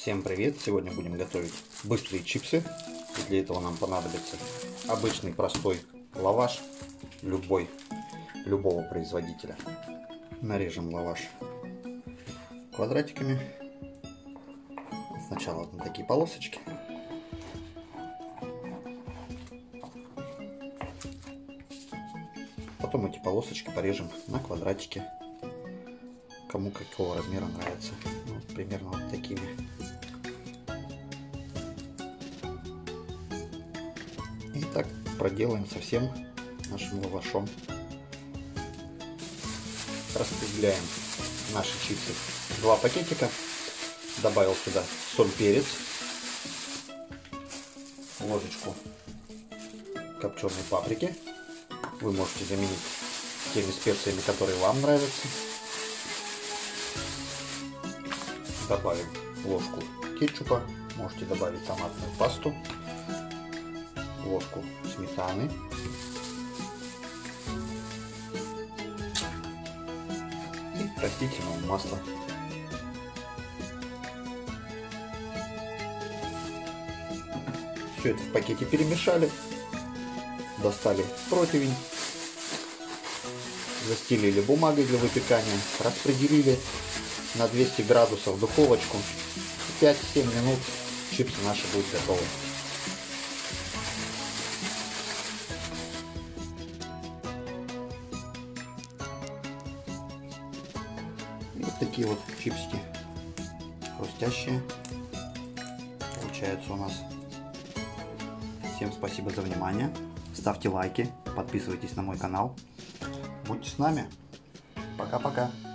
Всем привет! Сегодня будем готовить быстрые чипсы. И для этого нам понадобится обычный простой лаваш, любого производителя. Нарежем лаваш квадратиками. Сначала вот на такие полосочки. Потом эти полосочки порежем на квадратики. Кому какого размера нравится. Ну, примерно вот такими. И так проделаем со всем нашим лавашом. Распределяем наши чипсы в 2 пакетика. Добавил сюда соль, перец, ложечку копченой паприки. Вы можете заменить теми специями, которые вам нравятся. Добавим ложку кетчупа, можете добавить томатную пасту, ложку сметаны и растительного масла. Все это в пакете перемешали, достали противень, застелили бумагой для выпекания, распределили на 200 градусов в духовочку. 5-7 минут чипсы наши будут готовы. И вот такие вот чипсики хрустящие получаются у нас. Всем спасибо за внимание. Ставьте лайки, подписывайтесь на мой канал. Будьте с нами. Пока-пока.